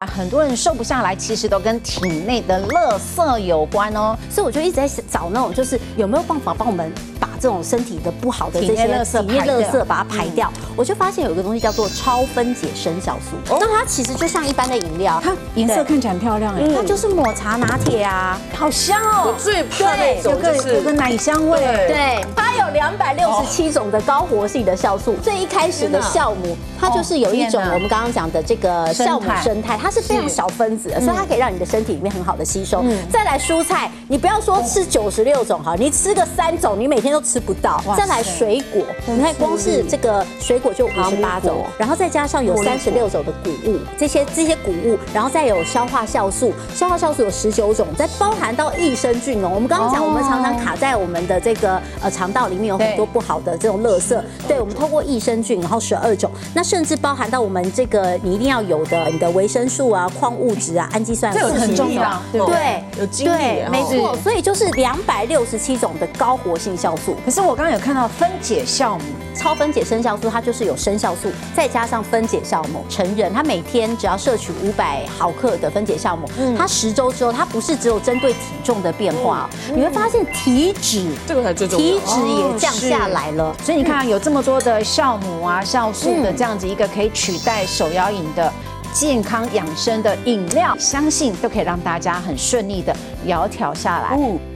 很多人瘦不下来，其实都跟体内的垃圾有关哦。 所以我就一直在找那种，就是有没有办法帮我们把这种身体的不好的这些体内垃圾把它排掉。我就发现有一个东西叫做超分解生酵素，那它其实就像一般的饮料， 它颜色看起来很漂亮哎， 它就是抹茶拿铁啊， 好香哦。 我最怕那种就是有个奶香味。 对，它有267种的高活性的酵素。最一开始的酵母，它就是有一种我们刚刚讲的这个酵母生态，它是非常小分子的，所以它可以让你的身体里面很好的吸收。再来蔬菜，你不要说吃96种哈，你吃个3种，你每天都吃不到。再来水果，你看光是这个水果就58种，然后再加上有36种的谷物，这些谷物，然后再有消化酵素，消化酵素有19种，再包含到益生菌哦。我们刚刚讲，我们常常卡在我们的这个肠道里面有很多不好的这种垃圾，对，我们透过益生菌，然后12种，那甚至包含到我们这个你一定要有的你的维生素啊、矿物质啊、氨基酸， 这个很重要， 对， 有精力， 对，没错，所以就是267种的高活性酵素。 可是我刚刚有看到分解酵母， 超分解生酵素，它就是有生酵素，再加上分解酵母。成人他每天只要摄取500毫克的分解酵母，他10周之后，它不是只有针对体重的变化，你会发现体脂这个才最重要， 体脂也降下来了。 所以你看有这么多的酵母啊、酵素的这样子一个可以取代手摇饮的健康养生的饮料，相信都可以让大家很顺利的窈窕下来。